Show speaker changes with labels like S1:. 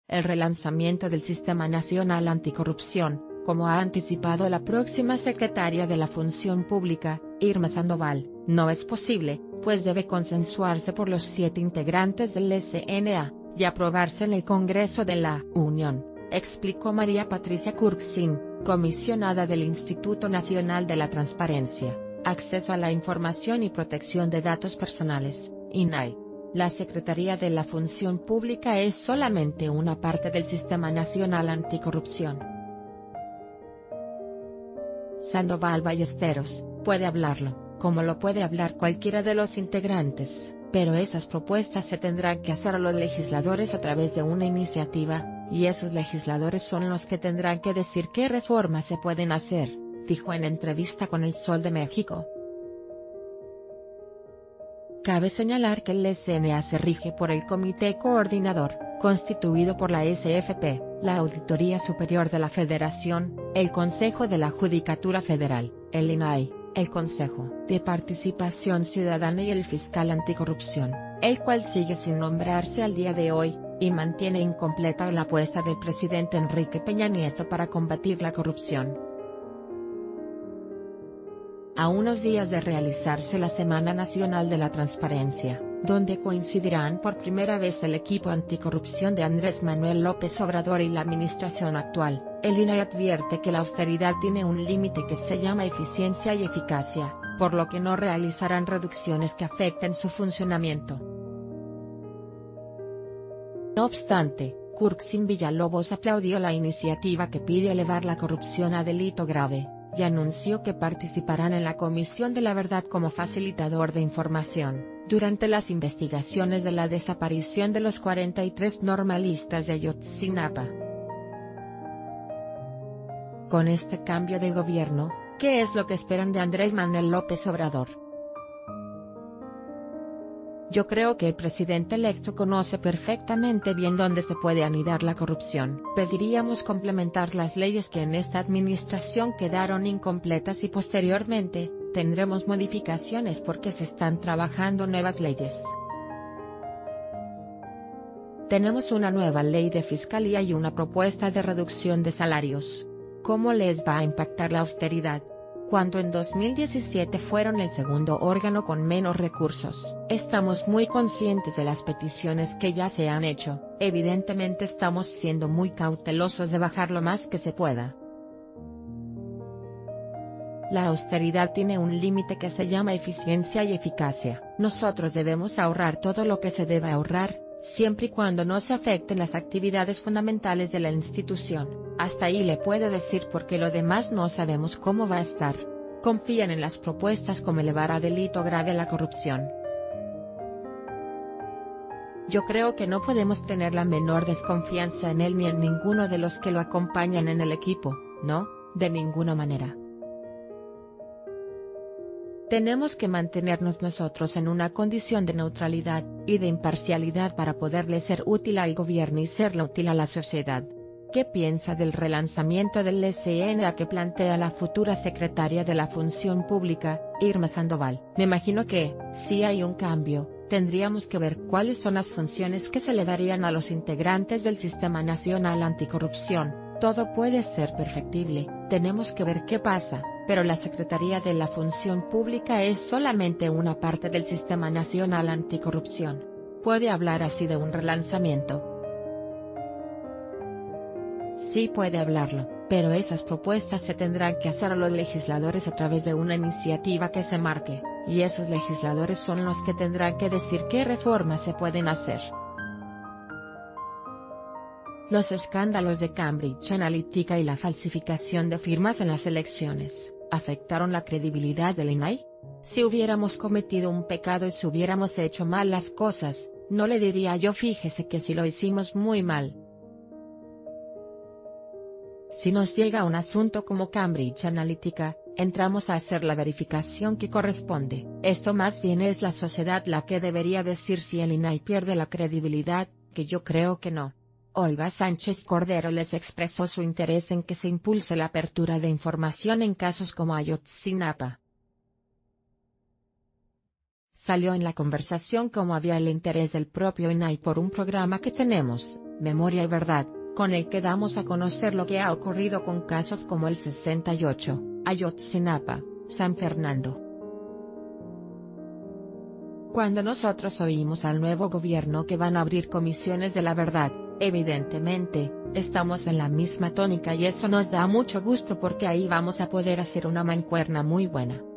S1: el relanzamiento del Sistema Nacional Anticorrupción, como ha anticipado la próxima secretaria de la Función Pública, Irma Sandoval, no es posible, pues debe consensuarse por los 7 integrantes del SNA, y aprobarse en el Congreso de la Unión, explicó María Patricia Kurkzin, comisionada del Instituto Nacional de la Transparencia, Acceso a la Información y Protección de Datos Personales, INAI. La Secretaría de la Función Pública es solamente una parte del Sistema Nacional Anticorrupción. Sandoval Ballesteros, puede hablarlo, como lo puede hablar cualquiera de los integrantes, pero esas propuestas se tendrán que hacer a los legisladores a través de una iniciativa, y esos legisladores son los que tendrán que decir qué reformas se pueden hacer, dijo en entrevista con El Sol de México. Cabe señalar que el SNA se rige por el Comité Coordinador, constituido por la SFP, la Auditoría Superior de la Federación, el Consejo de la Judicatura Federal, el INAI, el Consejo de Participación Ciudadana y el Fiscal Anticorrupción, el cual sigue sin nombrarse al día de hoy, y mantiene incompleta la apuesta del presidente Enrique Peña Nieto para combatir la corrupción. A unos días de realizarse la Semana Nacional de la Transparencia, donde coincidirán por primera vez el equipo anticorrupción de Andrés Manuel López Obrador y la administración actual, el INAI advierte que la austeridad tiene un límite que se llama eficiencia y eficacia, por lo que no realizarán reducciones que afecten su funcionamiento. No obstante, Kurkzin Villalobos aplaudió la iniciativa que pide elevar la corrupción a delito grave, y anunció que participarán en la Comisión de la Verdad como facilitador de información, durante las investigaciones de la desaparición de los 43 normalistas de Ayotzinapa. Con este cambio de gobierno, ¿qué es lo que esperan de Andrés Manuel López Obrador? Yo creo que el presidente electo conoce perfectamente bien dónde se puede anidar la corrupción. Pediríamos complementar las leyes que en esta administración quedaron incompletas y posteriormente, tendremos modificaciones porque se están trabajando nuevas leyes. Tenemos una nueva ley de fiscalía y una propuesta de reducción de salarios. ¿Cómo les va a impactar la austeridad? Cuando en 2017 fueron el segundo órgano con menos recursos. Estamos muy conscientes de las peticiones que ya se han hecho, evidentemente estamos siendo muy cautelosos de bajar lo más que se pueda. La austeridad tiene un límite que se llama eficiencia y eficacia. Nosotros debemos ahorrar todo lo que se deba ahorrar, siempre y cuando no se afecten las actividades fundamentales de la institución. Hasta ahí le puedo decir porque lo demás no sabemos cómo va a estar. Confían en las propuestas como elevar a delito grave la corrupción. Yo creo que no podemos tener la menor desconfianza en él ni en ninguno de los que lo acompañan en el equipo, no, de ninguna manera. Tenemos que mantenernos nosotros en una condición de neutralidad y de imparcialidad para poderle ser útil al gobierno y serle útil a la sociedad. ¿Qué piensa del relanzamiento del SNA que plantea la futura secretaria de la Función Pública, Irma Sandoval? Me imagino que, si hay un cambio, tendríamos que ver cuáles son las funciones que se le darían a los integrantes del Sistema Nacional Anticorrupción. Todo puede ser perfectible, tenemos que ver qué pasa, pero la Secretaría de la Función Pública es solamente una parte del Sistema Nacional Anticorrupción. ¿Puede hablar así de un relanzamiento? Sí puede hablarlo, pero esas propuestas se tendrán que hacer a los legisladores a través de una iniciativa que se marque, y esos legisladores son los que tendrán que decir qué reformas se pueden hacer. Los escándalos de Cambridge Analytica y la falsificación de firmas en las elecciones, ¿afectaron la credibilidad del INAI? Si hubiéramos cometido un pecado y si hubiéramos hecho mal las cosas, no le diría yo fíjese que si lo hicimos muy mal. Si nos llega un asunto como Cambridge Analytica, entramos a hacer la verificación que corresponde. Esto más bien es la sociedad la que debería decir si el INAI pierde la credibilidad, que yo creo que no. Olga Sánchez Cordero les expresó su interés en que se impulse la apertura de información en casos como Ayotzinapa. Salió en la conversación como había el interés del propio INAI por un programa que tenemos, Memoria y Verdad, con el que damos a conocer lo que ha ocurrido con casos como el 68, Ayotzinapa, San Fernando. Cuando nosotros oímos al nuevo gobierno que van a abrir comisiones de la verdad, evidentemente, estamos en la misma tónica y eso nos da mucho gusto porque ahí vamos a poder hacer una mancuerna muy buena.